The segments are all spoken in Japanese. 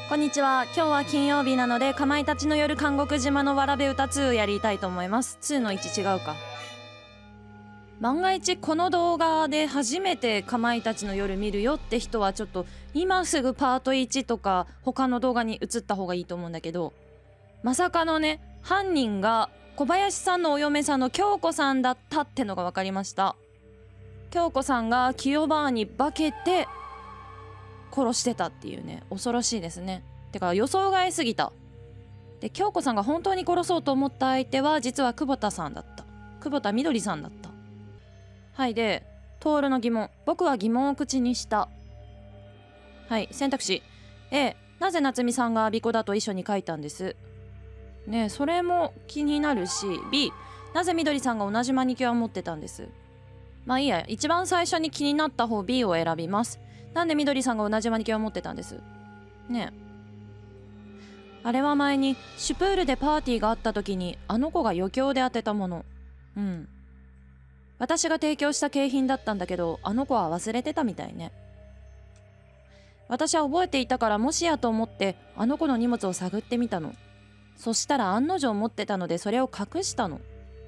こんにちは。今日は金曜日なので、かまいたちの夜韓国島のわらべ歌2をやりたいと思います。2の1違うか。万が一この動画で初めてかまいたちの夜見るよって人はちょっと今すぐパート1とか他の動画に移った方がいいと思うんだけど、まさかのね、犯人が小林さんのお嫁さんの京子さんだったってのが分かりました。京子さんが清バーに化けて殺してたっていうね、恐ろしいですね。てか予想外すぎた。で、京子さんが本当に殺そうと思った相手は実は久保田さんだった。久保田みどりさんだった。はい。で、徹の疑問。僕は疑問を口にした。はい。選択肢 A、 なぜ夏美さんが我孫子だと遺書に書いたんです。ねえ、それも気になるし。 B、 なぜみどりさんが同じマニキュアを持ってたんです。まあいいや、一番最初に気になった方 B を選びます。なんでみどりさんが同じマニキュアを持ってたんですねえ。あれは前にシュプールでパーティーがあった時にあの子が余興で当てたもの。うん。私が提供した景品だったんだけど、あの子は忘れてたみたいね。私は覚えていたからもしやと思ってあの子の荷物を探ってみたの。そしたら案の定持ってたのでそれを隠したの。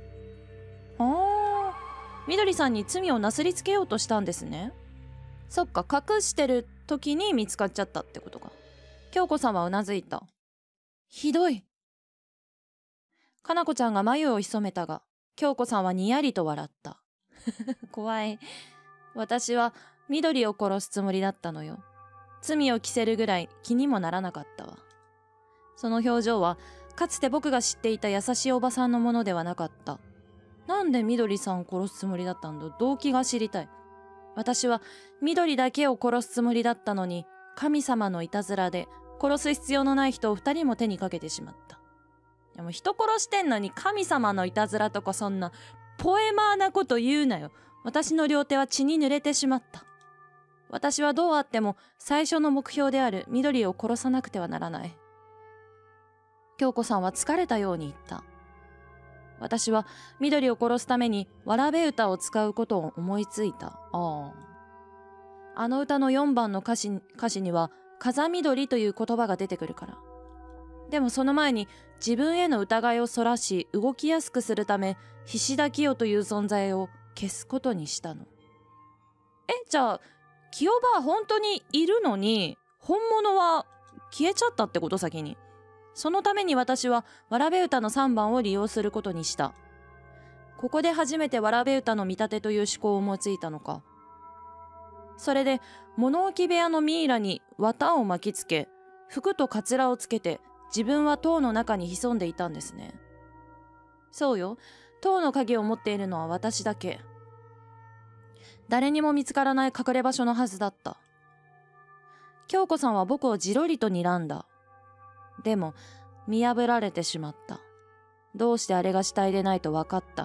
はあ、みどりさんに罪をなすりつけようとしたんですね。そっか、隠してる時に見つかっちゃったってことか。京子さんはうなずいた。ひどい。かなこちゃんが眉を潜めたが、京子さんはにやりと笑った。怖い。私は緑を殺すつもりだったのよ。罪を着せるぐらい気にもならなかったわ。その表情はかつて僕が知っていた優しいおばさんのものではなかった。なんで緑さんを殺すつもりだったんだ。動機が知りたい。私は緑だけを殺すつもりだったのに、神様のいたずらで殺す必要のない人を2人も手にかけてしまった。でも人殺してんのに神様のいたずらとかそんなポエマーなこと言うなよ。私の両手は血に濡れてしまった。私はどうあっても最初の目標である緑を殺さなくてはならない。京子さんは疲れたように言った。私は緑を殺すためにわらべ歌を使うことを思いついた。あの歌の4番の歌詞には風緑という言葉が出てくるから。でもその前に自分への疑いをそらし動きやすくするため菱田清という存在を消すことにしたの。じゃあ清場は本当にいるのに本物は消えちゃったってこと。先にそのために私はわらべ歌の3番を利用することにした。ここで初めてわらべ歌の見立てという思考を思いついたのか。それで物置部屋のミイラに綿を巻きつけ、服とカツラをつけて自分は塔の中に潜んでいたんですね。そうよ、塔の鍵を持っているのは私だけ。誰にも見つからない隠れ場所のはずだった。京子さんは僕をじろりと睨んだ。でも見破られてしまった。どうしてあれが死体でないと分かったの。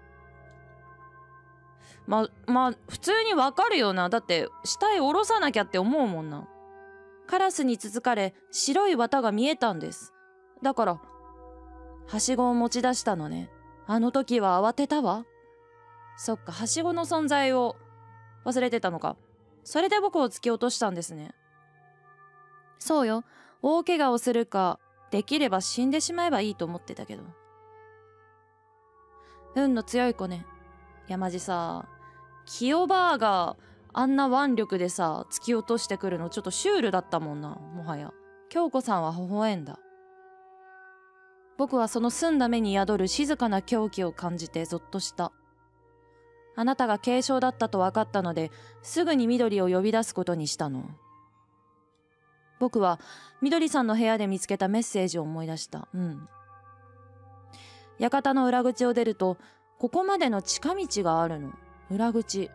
まあ普通に分かるよな。だって死体下ろさなきゃって思うもんな。カラスにつつかれ白い綿が見えたんです。だからはしごを持ち出したのね。あの時は慌てたわ。そっか、はしごの存在を忘れてたのか。それで僕を突き落としたんですね。そうよ、大怪我をするかできれば死んでしまえばいいと思ってたけど。運の強い子ね。山地さ、清バーがあんな腕力でさ突き落としてくるのちょっとシュールだったもんな。もはや京子さんは微笑んだ。僕はその澄んだ目に宿る静かな狂気を感じてゾッとした。あなたが軽傷だったと分かったのですぐに緑を呼び出すことにしたの。僕は緑さんの部屋で見つけたメッセージを思い出した。館の裏口を出るとここまでの近道があるの。裏口。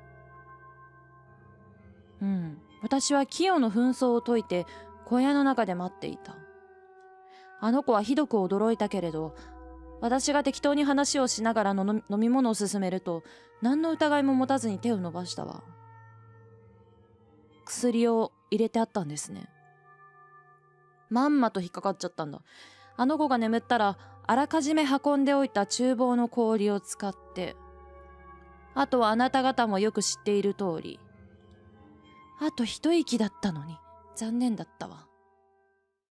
私は清の紛争を解いて小屋の中で待っていた。あの子はひどく驚いたけれど、私が適当に話をしながら飲み物を勧めると何の疑いも持たずに手を伸ばしたわ。薬を入れてあったんですね。まんまと引っかかっちゃったんだ。あの子が眠ったらあらかじめ運んでおいた厨房の氷を使って、あとはあなた方もよく知っている通り、あと一息だったのに残念だったわ。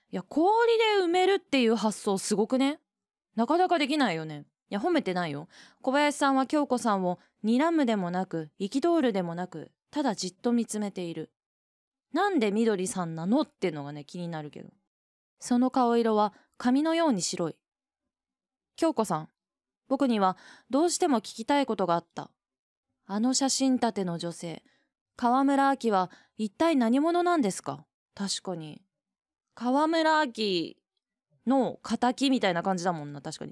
いや、氷で埋めるっていう発想すごくね？なかなかできないよね。いや、褒めてないよ。小林さんは京子さんを睨むでもなく、憤るでもなく、ただじっと見つめている。なんで緑さんなのってのがね、気になるけど。その顔色は紙のように白い。京子さん、僕にはどうしても聞きたいことがあった。あの写真立ての女性、川村あきは一体何者なんですか？確かに。川村あきの仇みたいな感じだもんな、確かに。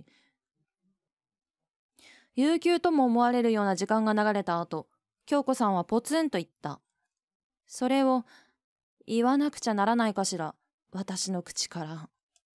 悠久とも思われるような時間が流れた後、京子さんはポツンと言った。それを言わなくちゃならないかしら、私の口から。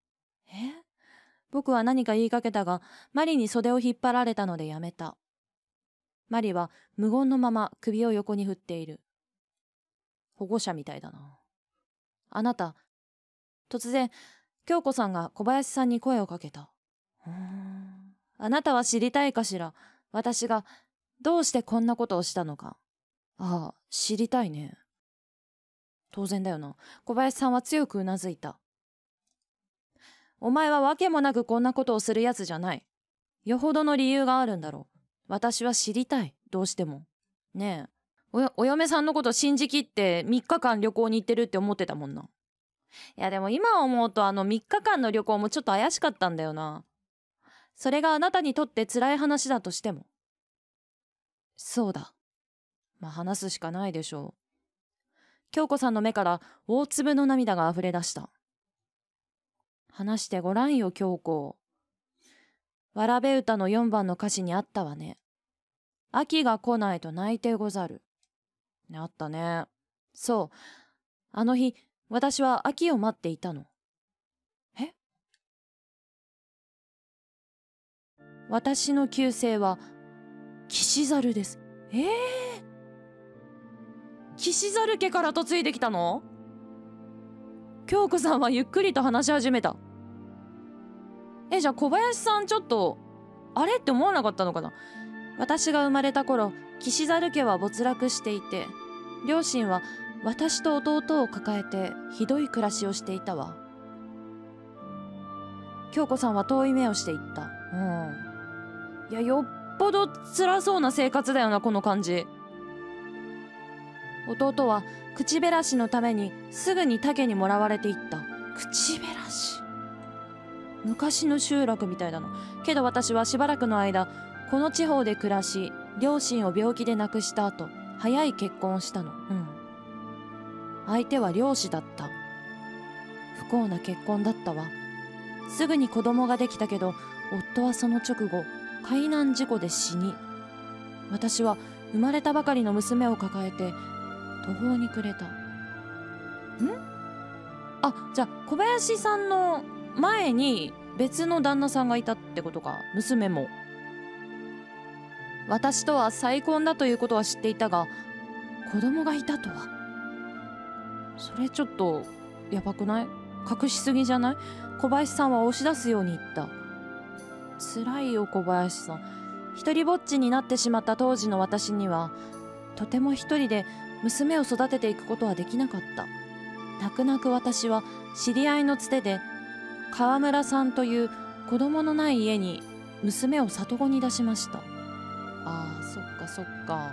僕は何か言いかけたが、マリに袖を引っ張られたのでやめた。マリは無言のまま首を横に振っている。保護者みたいだな。あなた、突然、京子さんが小林さんに声をかけた。あなたは知りたいかしら、私がどうしてこんなことをしたのか。ああ、知りたいね。当然だよな。小林さんは強くうなずいた。お前はわけもなくこんなことをするやつじゃない。よほどの理由があるんだろう。私は知りたい。どうしても。ねえ。お嫁さんのこと信じきって3日間旅行に行ってるって思ってたもんな。いやでも今思うと3日間の旅行もちょっと怪しかったんだよな。それがあなたにとって辛い話だとしても。そうだ。まあ話すしかないでしょう。京子さんの目から大粒の涙が溢れ出した。話してごらんよ、京子。わらべ歌の4番の歌詞にあったわね。秋が来ないと泣いてござる。あったね。そう。あの日、私は秋を待っていたの。え？私の旧姓は、岸猿です。岸猿家から嫁いできたの？京子さんはゆっくりと話し始めた。じゃあ小林さんちょっと、あれって思わなかったのかな？私が生まれた頃、岸猿家は没落していて、両親は私と弟を抱えてひどい暮らしをしていたわ。京子さんは遠い目をして言った。いや、よっぽど辛そうな生活だよな、この感じ。弟は口減らしのためにすぐに竹にもらわれていった。口減らし。昔の集落みたいだな。けど私はしばらくの間、この地方で暮らし、両親を病気で亡くした後、早い結婚をしたの。相手は漁師だった。不幸な結婚だったわ。すぐに子供ができたけど、夫はその直後、海難事故で死に、私は生まれたばかりの娘を抱えて途方に暮れた。じゃあ小林さんの前に別の旦那さんがいたってことか。娘も。私とは再婚だということは知っていたが、子供がいたとは。それちょっとやばくない？隠しすぎじゃない？小林さんは押し出すように言った。辛いよ小林さん。一人ぼっちになってしまった当時の私には、とても一人で娘を育てていくことはできなかった。泣く泣く私は知り合いのつてで川村さんという子供のない家に娘を里子に出しました。そっかそっか。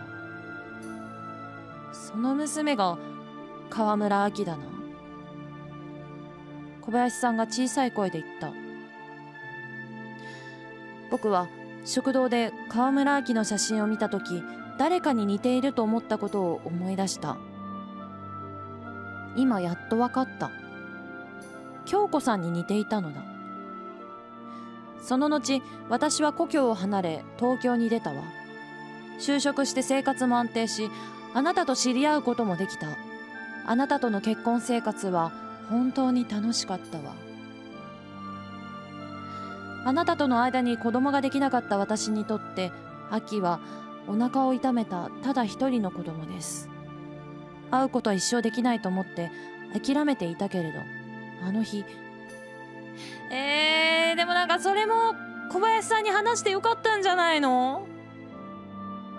その娘が川村あきだな。小林さんが小さい声で言った。僕は食堂で川村あきの写真を見たとき、誰かに似ていると思ったことを思い出した。今やっとわかった。京子さんに似ていたのだ。その後、私は故郷を離れ東京に出たわ。就職して生活も安定し、あなたと知り合うこともできた。あなたとの結婚生活は本当に楽しかったわ。あなたとの間に子供ができなかった私にとって、秋はお腹を痛めたただ一人の子供です。会うことは一生できないと思って諦めていたけれど、あの日。でもなんかそれも小林さんに話してよかったんじゃないの？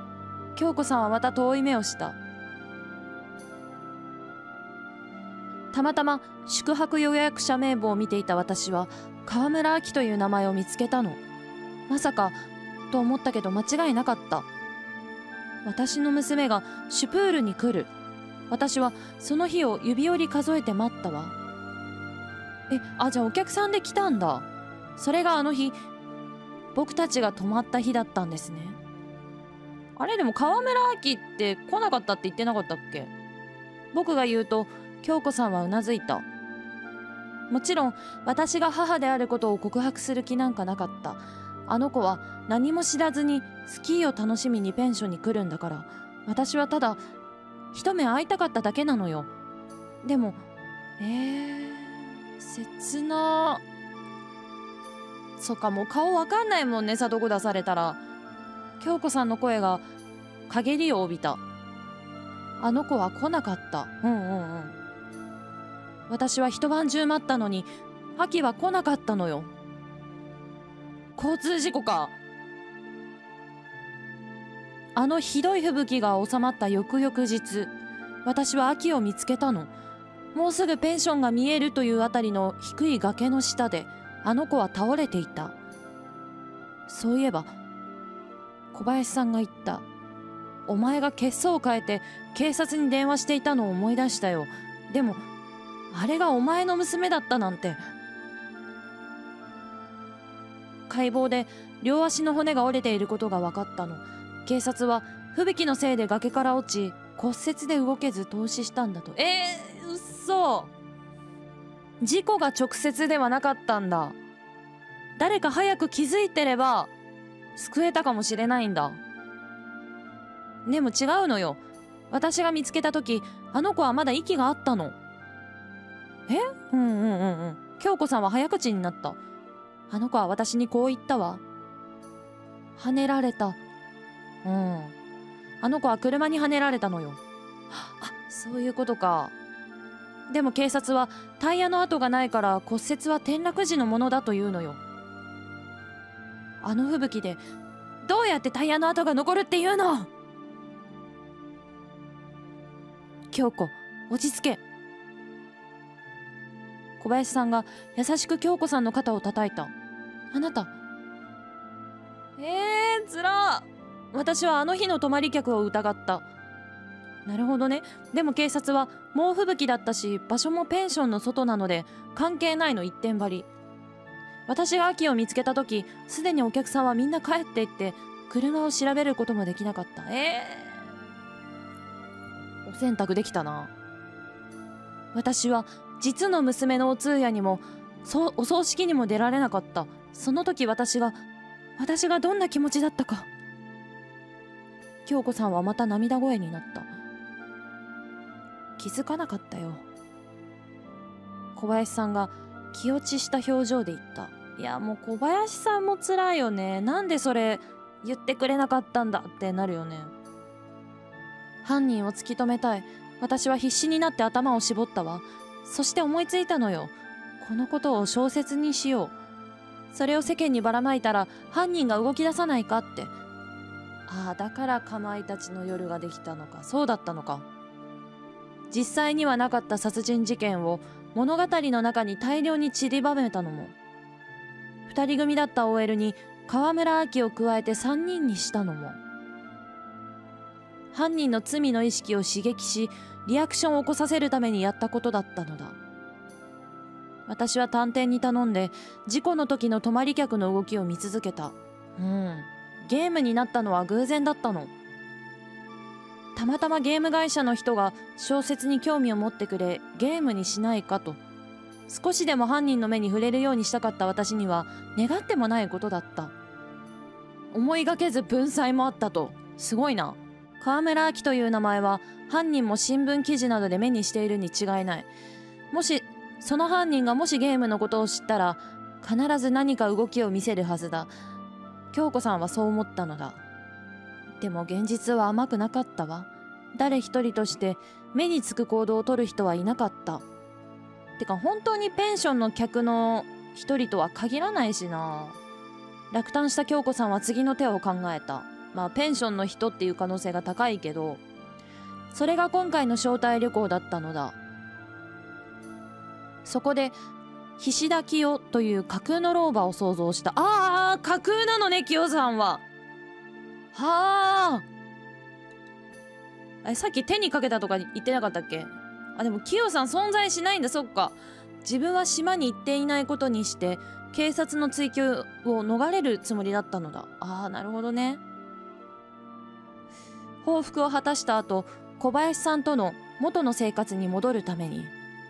京子さんはまた遠い目をした。 たまたま宿泊予約者名簿を見ていた私は川村あきという名前を見つけたの。まさかと思ったけど間違いなかった。私の娘がシュプールに来る。私はその日を指折り数えて待ったわ。じゃあお客さんで来たんだ。それがあの日、僕たちが泊まった日だったんですね。あれでも川村あきって来なかったって言ってなかったっけ？僕が言うと京子さんはうなずいた。もちろん私が母であることを告白する気なんかなかった。あの子は何も知らずにスキーを楽しみにペンションに来るんだから、私はただ一目会いたかっただけなのよ。でも切な。そっか、もう顔わかんないもんね、里子出されたら。京子さんの声が陰りを帯びた。あの子は来なかった。私は一晩中待ったのに秋は来なかったのよ。交通事故か。あのひどい吹雪が収まった翌々日、私は秋を見つけたの。もうすぐペンションが見えるというあたりの低い崖の下であの子は倒れていた。そういえば小林さんが言った。お前が血相を変えて警察に電話していたのを思い出したよ。でもあれがお前の娘だったなんて。解剖で両足の骨が折れていることが分かったの。警察は吹雪のせいで崖から落ち骨折で動けず凍死したんだと。うっそ。事故が直接ではなかったんだ。誰か早く気づいてれば救えたかもしれないんだ。でも違うのよ。私が見つけた時あの子はまだ息があったの。京子さんは早口になった。あの子は私にこう言ったわ。跳ねられた。あの子は車に跳ねられたのよ。そういうことか。でも警察はタイヤの跡がないから骨折は転落時のものだというのよ。あの吹雪でどうやってタイヤの跡が残るっていうの？京子、落ち着け。小林さんが優しく京子さんの肩を叩いた。あなた。つら。私はあの日の泊まり客を疑った。なるほどね。でも警察は猛吹雪だったし場所もペンションの外なので関係ないの一点張り。私が秋を見つけた時すでにお客さんはみんな帰っていって車を調べることもできなかった。お洗濯できたな。私は実の娘のお通夜にもお葬式にも出られなかった。その時私がどんな気持ちだったか。京子さんはまた涙声になった。気づかなかったよ。小林さんが気落ちした表情で言った。いやもう小林さんも辛いよね。なんでそれ言ってくれなかったんだってなるよね。犯人を突き止めたい。私は必死になって頭を絞ったわ。そして思いついたのよ。このことを小説にしよう。それを世間にばらまいたら犯人が動き出さないかって。だからかまいたちの夜ができたのか。そうだったのか。実際にはなかった殺人事件を物語の中に大量に散りばめたのも。二人組だった OL に川村あきを加えて3人にしたのも。犯人の罪の意識を刺激しリアクションを起こさせるためにやったことだったのだ。私は探偵に頼んで事故の時の泊まり客の動きを見続けた。ゲームになったのは偶然だったの。たまたまゲーム会社の人が小説に興味を持ってくれゲームにしないかと。少しでも犯人の目に触れるようにしたかった私には願ってもないことだった。思いがけず文才もあったと。すごいな。川村あきという名前は犯人も新聞記事などで目にしているに違いない。その犯人がもしゲームのことを知ったら必ず何か動きを見せるはずだ。京子さんはそう思ったのだ。でも現実は甘くなかったわ。誰一人として目につく行動を取る人はいなかった。てか本当にペンションの客の一人とは限らないしな。落胆した京子さんは次の手を考えた。ペンションの人っていう可能性が高いけど、それが今回の招待旅行だったのだ。 そこで菱田清という架空の老婆を想像した。架空なのね、清さんは。はあ。さっき手にかけたとか言ってなかったっけ？でも清さん存在しないんだ。そっか。自分は島に行っていないことにして警察の追及を逃れるつもりだったのだ。なるほどね。報復を果たした後、小林さんとの元の生活に戻るために、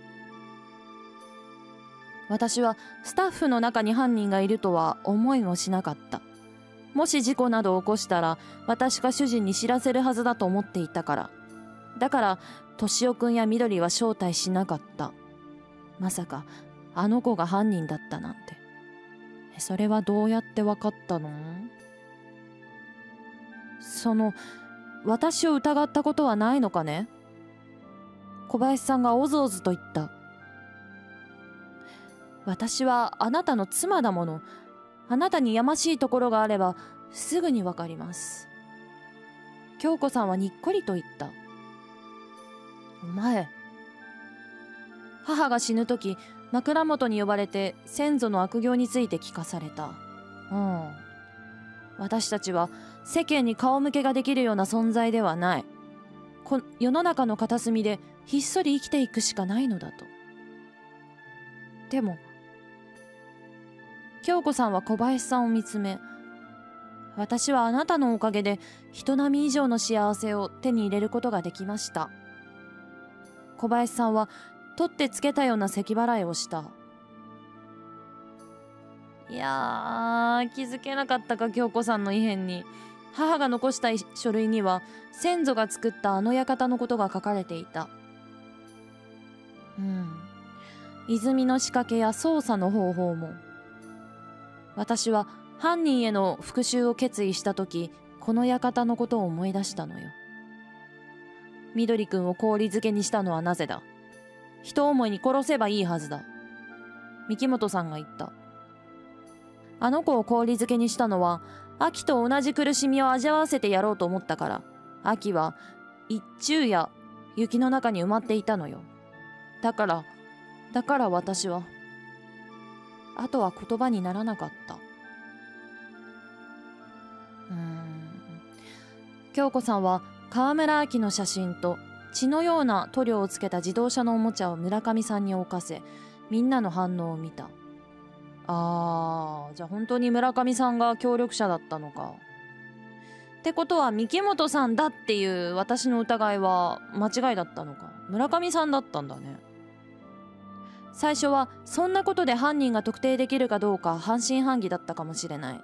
私はスタッフの中に犯人がいるとは思いもしなかった。もし事故などを起こしたら私が主人に知らせるはずだと思っていたから。だから敏夫くんや緑は招待しなかった。まさかあの子が犯人だったなんて。それはどうやってわかったの？私を疑ったことはないのかね？小林さんがおずおずと言った。私はあなたの妻だもの。あなたにやましいところがあればすぐにわかります。京子さんはにっこりと言った。お前。母が死ぬ時、枕元に呼ばれて先祖の悪行について聞かされた。私たちは世間に顔向けができるような存在ではない。世の中の片隅でひっそり生きていくしかないのだと。でも京子さんは小林さんを見つめ、私はあなたのおかげで人並み以上の幸せを手に入れることができました。小林さんは取ってつけたような咳払いをした。いやー、気づけなかったか、京子さんの異変に。母が残した書類には先祖が作ったあの館のことが書かれていた。泉の仕掛けや操作の方法も。私は犯人への復讐を決意した時、この館のことを思い出したのよ。緑くんを氷漬けにしたのはなぜだ？人思いに殺せばいいはずだ。三木本さんが言った。あの子を氷漬けにしたのは、秋と同じ苦しみを味わわせてやろうと思ったから。秋は一昼夜雪の中に埋まっていたのよ。だから私は。あとは言葉にならなかった。京子さんは川村秋の写真と血のような塗料をつけた自動車のおもちゃを村上さんに置かせ、みんなの反応を見た。じゃあ本当に村上さんが協力者だったのか。ってことは三木本さんだっていう私の疑いは間違いだったのか。村上さんだったんだね。最初はそんなことで犯人が特定できるかどうか半信半疑だったかもしれない。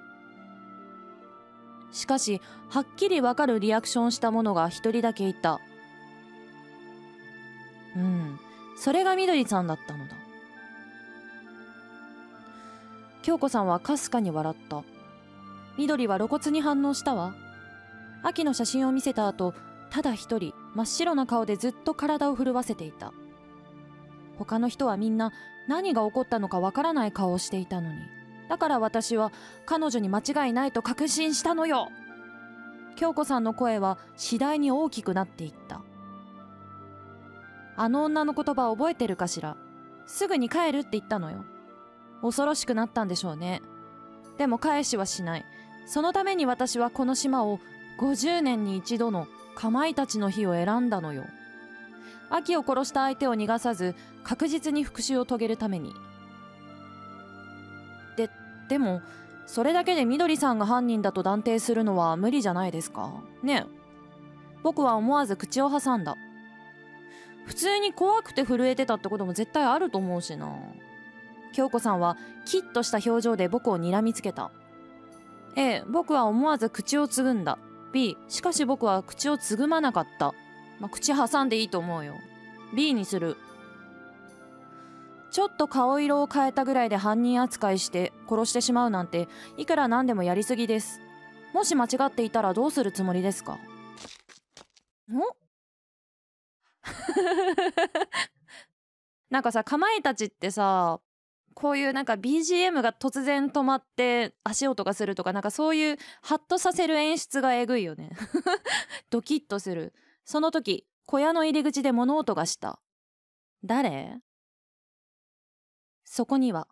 しかしはっきりわかるリアクションした者が一人だけいた。それが緑さんだったのだ。京子さんはかすかに笑った。緑は露骨に反応したわ。秋の写真を見せた後、ただ一人真っ白な顔でずっと体を震わせていた。他の人はみんな何が起こったのかわからない顔をしていたのに。だから私は彼女に間違いないと確信したのよ。京子さんの声は次第に大きくなっていった。あの女の言葉覚えてるかしら？すぐに帰るって言ったのよ。恐ろしくなったんでしょうね。でも返しはしない。そのために私はこの島を50年に一度のかまいたちの日を選んだのよ。秋を殺した相手を逃がさず確実に復讐を遂げるために。でもそれだけで緑さんが犯人だと断定するのは無理じゃないですかね。僕は思わず口を挟んだ。普通に怖くて震えてたってことも絶対あると思うしな。京子さんはキッとした表情で僕を睨みつけた。僕は思わず口をつぐんだ。しかし僕は口をつぐまなかった。口挟んでいいと思うよ。B にする。ちょっと顔色を変えたぐらいで犯人扱いして殺してしまうなんていくらなんでもやりすぎです。もし間違っていたらどうするつもりですか？なんかさ、かまいたちってさ、こういうなんか BGM が突然止まって足音がするとか、なんかそういうハッとさせる演出がえぐいよね。ドキッとする。その時小屋の入り口で物音がした。誰？ そこには、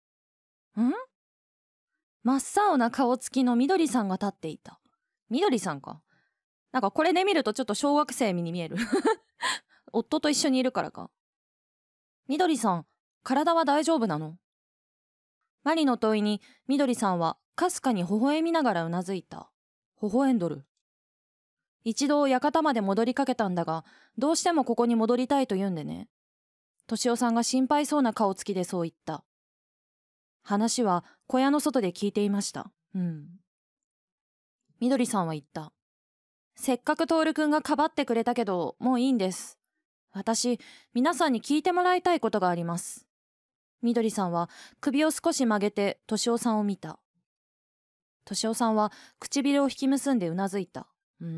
真っ青な顔つきのみどりさんが立っていた。みどりさんか。なんかこれで見るとちょっと小学生に見える。夫と一緒にいるからか。みどりさん、体は大丈夫なの？マリの問いにみどりさんはかすかに微笑みながらうなずいた。微笑んどる。一度館まで戻りかけたんだが、どうしてもここに戻りたいと言うんでね。としおさんが心配そうな顔つきでそう言った。話は小屋の外で聞いていました。みどりさんは言った。せっかくトールくんがかばってくれたけど、もういいんです。私、皆さんに聞いてもらいたいことがあります。みどりさんは首を少し曲げてとしおさんを見た。としおさんは唇を引き結んでうなずいた。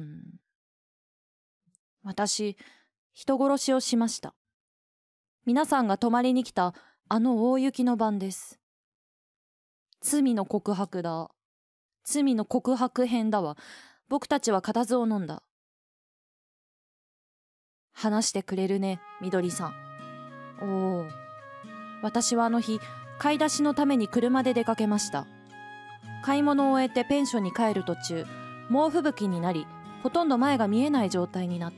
私、人殺しをしました。皆さんが泊まりに来たあの大雪の晩です。罪の告白だ。罪の告白編だわ。僕たちは固唾を飲んだ。話してくれるね、みどりさん。おお。私はあの日、買い出しのために車で出かけました。買い物を終えてペンションに帰る途中、猛吹雪になり、ほとんど前が見えない状態になって。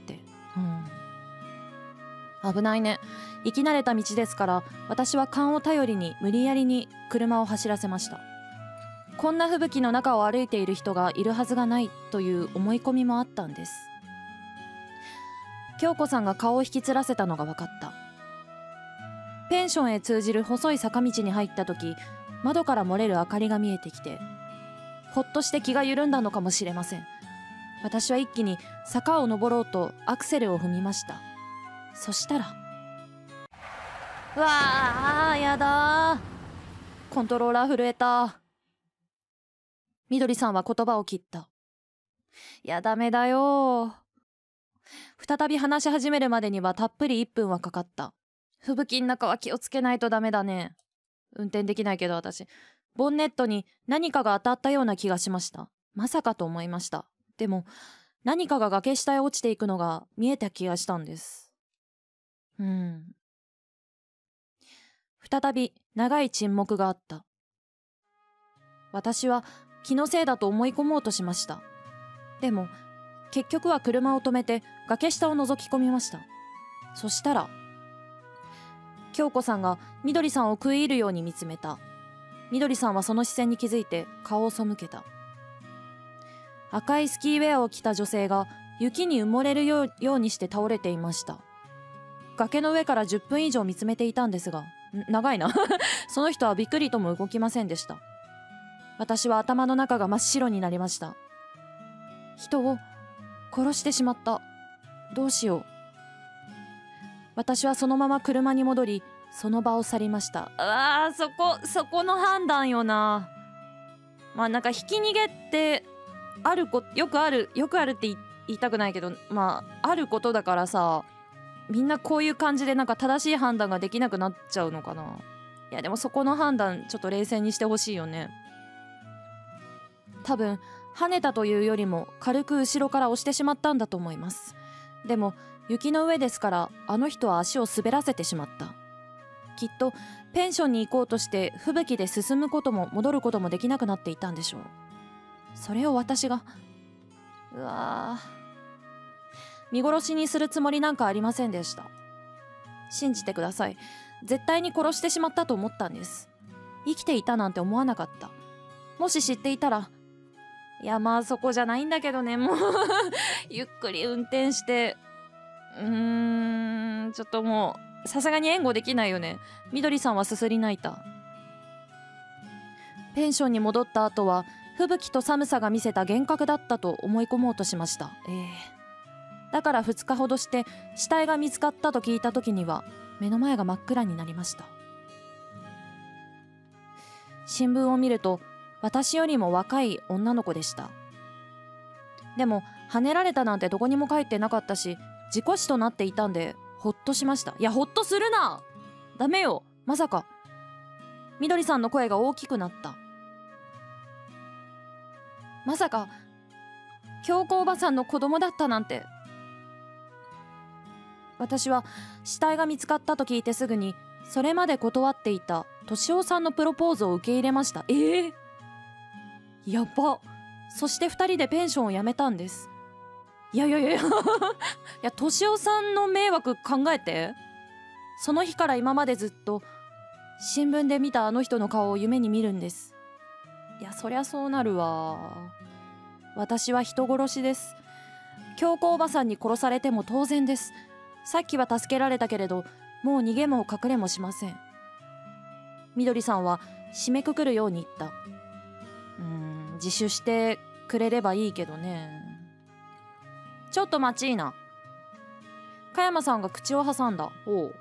危ないね。行き慣れた道ですから、私は勘を頼りに無理やりに車を走らせました。こんな吹雪の中を歩いている人がいるはずがないという思い込みもあったんです。京子さんが顔を引きつらせたのが分かった。ペンションへ通じる細い坂道に入った時、窓から漏れる明かりが見えてきて、ほっとして気が緩んだのかもしれません。私は一気に坂を登ろうとアクセルを踏みました。そしたら、うわー、やだー。コントローラー震えた。みどりさんは言葉を切った。いや、ダメだよ。再び話し始めるまでにはたっぷり1分はかかった。吹雪の中は気をつけないとダメだね。運転できないけど私。ボンネットに何かが当たったような気がしました。まさかと思いました。でも、何かが崖下へ落ちていくのが見えた気がしたんです。再び長い沈黙があった。私は気のせいだと思い込もうとしました。でも、結局は車を止めて崖下を覗き込みました。そしたら、京子さんがみどりさんを食い入るように見つめた。みどりさんはその視線に気づいて顔を背けた。赤いスキーウェアを着た女性が雪に埋もれるようにして倒れていました。崖の上から10分以上見つめていたんですが、長いな。その人はびっくりとも動きませんでした。私は頭の中が真っ白になりました。人を殺してしまった。どうしよう。私はそのまま車に戻り、その場を去りました。そこの判断よな。まあなんかひき逃げってよくあるって言いたくないけど、まああることだからさ、みんなこういう感じでなんか正しい判断ができなくなっちゃうのかな。いやでもそこの判断ちょっと冷静にしてほしいよね。多分跳ねたというよりも軽く後ろから押してしまったんだと思います。でも雪の上ですからあの人は足を滑らせてしまった。きっとペンションに行こうとして吹雪で進むことも戻ることもできなくなっていたんでしょう。それを私が、見殺しにするつもりなんかありませんでした。信じてください。絶対に殺してしまったと思ったんです。生きていたなんて思わなかった。もし知っていたら、いやまあそこじゃないんだけどね、もうゆっくり運転してちょっともうさすがに援護できないよね。みどりさんはすすり泣いた。ペンションに戻った後は吹雪と寒さが見せた幻覚だったと思い込もうとしました。だから2日ほどして死体が見つかったと聞いた時には目の前が真っ暗になりました。新聞を見ると私よりも若い女の子でした。でも跳ねられたなんてどこにも書いてなかったし、事故死となっていたんでほっとしました。いやほっとするな、ダメよ。まさか。みどりさんの声が大きくなった。まさか京子おばさんの子供だったなんて。私は死体が見つかったと聞いてすぐにそれまで断っていた敏夫さんのプロポーズを受け入れました。やば。そして2人でペンションを辞めたんです。いや敏夫さんの迷惑考えて。その日から今までずっと新聞で見たあの人の顔を夢に見るんです。いや、そりゃそうなるわ。私は人殺しです。京子おばさんに殺されても当然です。さっきは助けられたけれど、もう逃げも隠れもしません。みどりさんは締めくくるように言った。自首してくれればいいけどね。ちょっと待ちいな。加山さんが口を挟んだ。おう。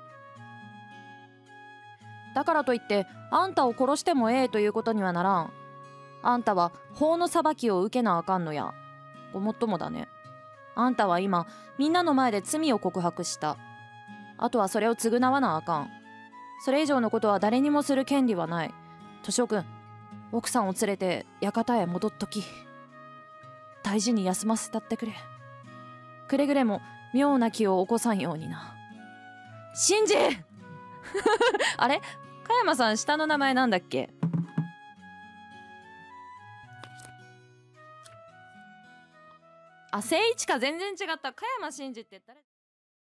だからといってあんたを殺してもええということにはならん。あんたは法の裁きを受けなあかんのや。ごもっともだね。あんたは今みんなの前で罪を告白した。あとはそれを償わなあかん。それ以上のことは誰にもする権利はない。敏夫君、奥さんを連れて館へ戻っとき。大事に休ませたってくれ。くれぐれも妙な気を起こさんようにな。シンジあれ、加山さん下の名前なんだっけ？あ、聖一か。全然違った。加山真司って誰？